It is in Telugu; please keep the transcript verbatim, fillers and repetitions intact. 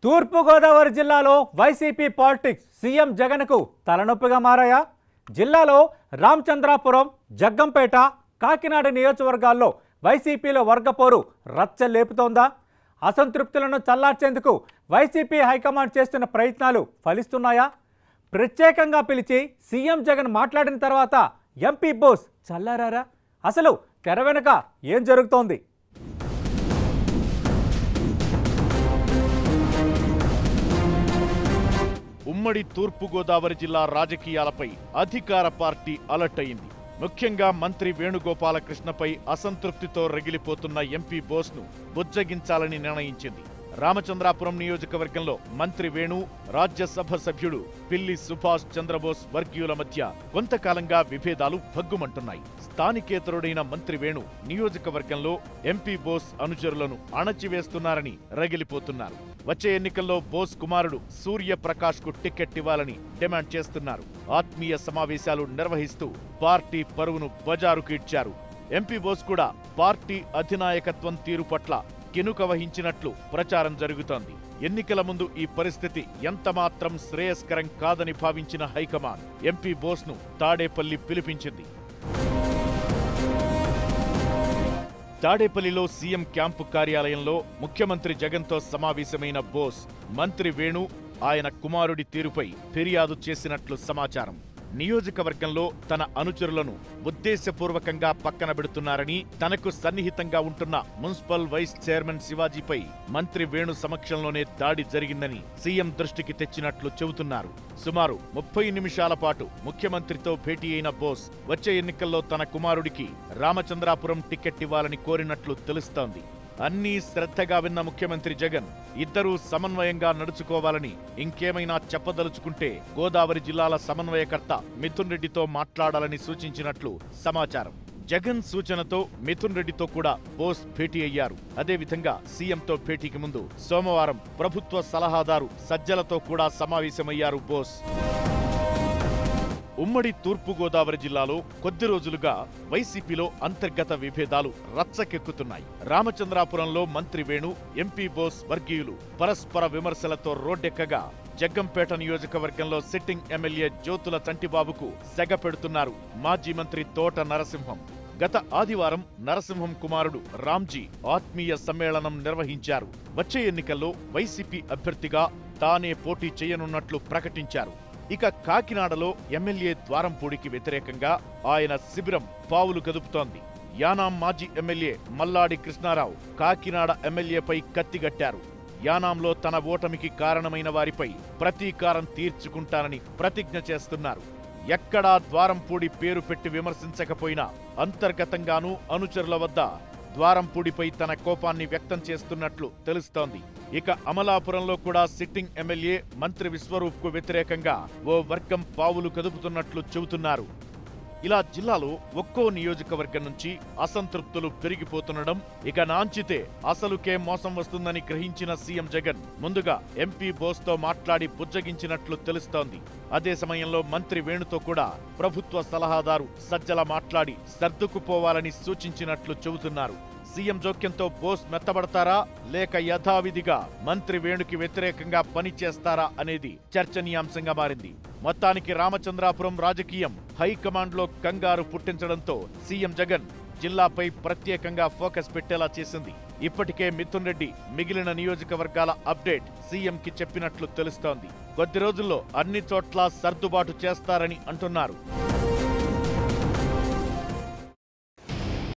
తూర్పు గోదావరి జిల్లాలో వైసీపీ పాలిటిక్స్ సీఎం జగన్కు తలనొప్పిగా మారాయా? జిల్లాలో రామచంద్రాపురం, జగ్గంపేట, కాకినాడ నియోజకవర్గాల్లో వైసీపీలో వర్గపోరు రచ్చ లేపుతోందా? అసంతృప్తులను చల్లార్చేందుకు వైసీపీ హైకమాండ్ చేస్తున్న ప్రయత్నాలు ఫలిస్తున్నాయా? ప్రత్యేకంగా పిలిచి సీఎం జగన్ మాట్లాడిన తర్వాత ఎంపీ బోస్ చల్లారారా? అసలు తెర వెనుక ఏం జరుగుతోంది? ఉమ్మడి తూర్పు గోదావరి జిల్లా రాజకీయాలపై అధికార పార్టీ అలర్ట్ అయింది. ముఖ్యంగా మంత్రి వేణుగోపాలకృష్ణపై అసంతృప్తితో రగిలిపోతున్న ఎంపీ బోస్ను బుజ్జగించాలని నిర్ణయించింది. రామచంద్రాపురం నియోజకవర్గంలో మంత్రి వేణు, రాజ్యసభ సభ్యుడు పిల్లి సుభాష్ చంద్రబోస్ వర్గీయుల మధ్య కొంతకాలంగా విభేదాలు భగ్గుమంటున్నాయి. స్థానికేతరుడైన మంత్రి వేణు నియోజకవర్గంలో ఎంపీ బోస్ అనుచరులను అణచివేస్తున్నారని రగిలిపోతున్నారు. వచ్చే ఎన్నికల్లో బోస్ కుమారుడు సూర్యప్రకాష్ కు టికెట్ ఇవ్వాలని డిమాండ్ చేస్తున్నారు. ఆత్మీయ సమావేశాలు నిర్వహిస్తూ పార్టీ పరువును బజారుకు ఇచ్చారు. ఎంపీ బోస్ కూడా పార్టీ అధినాయకత్వం తీరు పట్ల కెనుక వహించినట్లు ప్రచారం జరుగుతోంది. ఎన్నికల ముందు ఈ పరిస్థితి ఎంతమాత్రం శ్రేయస్కరం కాదని భావించిన హైకమాండ్ ఎంపీ బోస్ను తాడేపల్లి పిలిపించింది. తాడేపల్లిలో సీఎం క్యాంపు కార్యాలయంలో ముఖ్యమంత్రి జగన్తో సమావేశమైన బోస్ మంత్రి వేణు, ఆయన కుమారుడి తీరుపై ఫిర్యాదు చేసినట్లు సమాచారం. నియోజకవర్గంలో తన అనుచరులను ఉద్దేశపూర్వకంగా పక్కన పెడుతున్నారని, తనకు సన్నిహితంగా ఉంటున్న మున్సిపల్ వైస్ చైర్మన్ శివాజీపై మంత్రి వేణు సమక్షంలోనే దాడి జరిగిందని సీఎం దృష్టికి తెచ్చినట్లు చెబుతున్నారు. సుమారు ముప్పై నిమిషాల పాటు ముఖ్యమంత్రితో భేటీ అయిన బోస్ వచ్చే ఎన్నికల్లో తన కుమారుడికి రామచంద్రాపురం టికెట్ ఇవ్వాలని కోరినట్లు తెలుస్తోంది. అన్నీ శ్రద్ధగా విన్న ముఖ్యమంత్రి జగన్ ఇద్దరూ సమన్వయంగా నడుచుకోవాలని, ఇంకేమైనా చెప్పదలుచుకుంటే గోదావరి జిల్లాల సమన్వయకర్త మిథున్ రెడ్డితో మాట్లాడాలని సూచించినట్లు సమాచారం. జగన్ సూచనతో మిథున్ రెడ్డితో కూడా బోస్ భేటీ అయ్యారు. అదేవిధంగా సీఎంతో భేటీకి ముందు సోమవారం ప్రభుత్వ సలహాదారు సజ్జలతో కూడా సమావేశమయ్యారు బోస్. ఉమ్మడి తూర్పు గోదావరి జిల్లాలో కొద్ది రోజులుగా వైసీపీలో అంతర్గత విభేదాలు రచ్చకెక్కుతున్నాయి. రామచంద్రాపురంలో మంత్రి వేణు, ఎంపీ బోస్ వర్గీయులు పరస్పర విమర్శలతో రోడ్డెక్కగా, జగ్గంపేట నియోజకవర్గంలో సిట్టింగ్ ఎమ్మెల్యే జ్యోతుల చంటిబాబుకు సెగ పెడుతున్నారు మాజీ మంత్రి తోట నరసింహం. గత ఆదివారం నరసింహం కుమారుడు రామ్జీ ఆత్మీయ సమ్మేళనం నిర్వహించారు. వచ్చే ఎన్నికల్లో వైసీపీ అభ్యర్థిగా తానే పోటీ చేయనున్నట్లు ప్రకటించారు. ఇక కాకినాడలో ఎమ్మెల్యే ద్వారంపూడికి వ్యతిరేకంగా ఆయన శిబిరం పావులు కదుపుతోంది. యానాం మాజీ ఎమ్మెల్యే మల్లాడి కృష్ణారావు కాకినాడ ఎమ్మెల్యేపై కత్తిగట్టారు. యానాంలో తన ఓటమికి కారణమైన వారిపై ప్రతీకారం తీర్చుకుంటానని ప్రతిజ్ఞ చేస్తున్నారు. ఎక్కడా ద్వారంపూడి పేరు పెట్టి విమర్శించకపోయినా అంతర్గతంగానూ అనుచరుల వద్ద ద్వారంపూడిపై తన కోపాన్ని వ్యక్తం చేస్తున్నట్లు తెలుస్తోంది. ఇక అమలాపురంలో కూడా సిట్టింగ్ ఎమ్మెల్యే మంత్రి విశ్వరూప్ కు వ్యతిరేకంగా ఓ వర్గం పావులు కదుపుతున్నట్లు చెబుతున్నారు. ఇలా జిల్లాలో ఒక్కో నియోజకవర్గం నుంచి అసంతృప్తులు పెరిగిపోతుండడం, ఇక నాంచితే అసలుకే మోసం వస్తుందని గ్రహించిన సీఎం జగన్ ముందుగా ఎంపీ బోస్తో మాట్లాడి బుజ్జగించినట్లు తెలుస్తోంది. అదే సమయంలో మంత్రి వేణుతో కూడా ప్రభుత్వ సలహాదారు సజ్జల మాట్లాడి సర్దుకుపోవాలని సూచించినట్లు చెబుతున్నారు. సీఎం జోక్యంతో బోస్ మెత్తబడతారా, లేక యథావిధిగా మంత్రి వేణుకి వ్యతిరేకంగా పనిచేస్తారా అనేది చర్చనీయాంశంగా మారింది. మొత్తానికి రామచంద్రాపురం రాజకీయం హైకమాండ్లో కంగారు పుట్టించడంతో సీఎం జగన్ జిల్లాపై ప్రత్యేకంగా ఫోకస్ పెట్టేలా చేసింది. ఇప్పటికే మిథున్ రెడ్డి మిగిలిన నియోజకవర్గాల అప్డేట్ సీఎంకి చెప్పినట్లు తెలుస్తోంది. కొద్ది రోజుల్లో అన్ని చోట్ల సర్దుబాటు చేస్తారని అంటున్నారు.